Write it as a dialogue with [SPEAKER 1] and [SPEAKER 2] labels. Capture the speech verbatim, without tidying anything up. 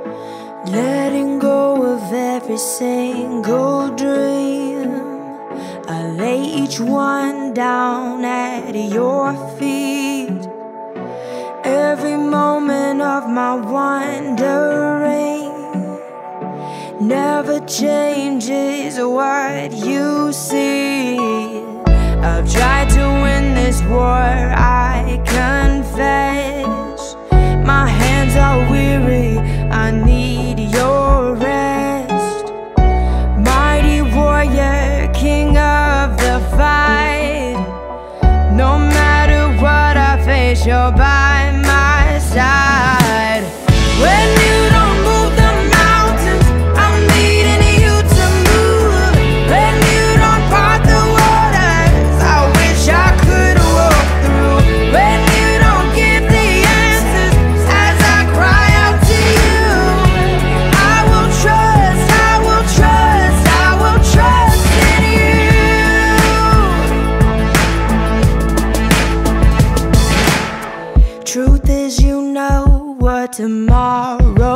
[SPEAKER 1] letting go of every single dream. I lay each one down at your feet. Every moment of my wandering never changes what you see. I've tried to win this war, I confess. My hands are weary, I need your rest. Mighty warrior, king of the fight. No matter what I face, you're by my side. When you don't move the mountains, I'm needing you to move. When you don't part the waters, I wish I could walk through. When you don't give the answers as I cry out to you, I will trust, I will trust, I will trust in you. Truth is, you know what tomorrow